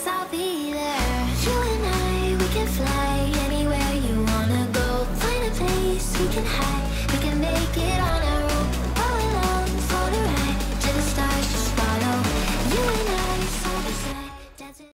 promise I'll be there. You and I, we can fly anywhere you wanna go. Find a place we can hide.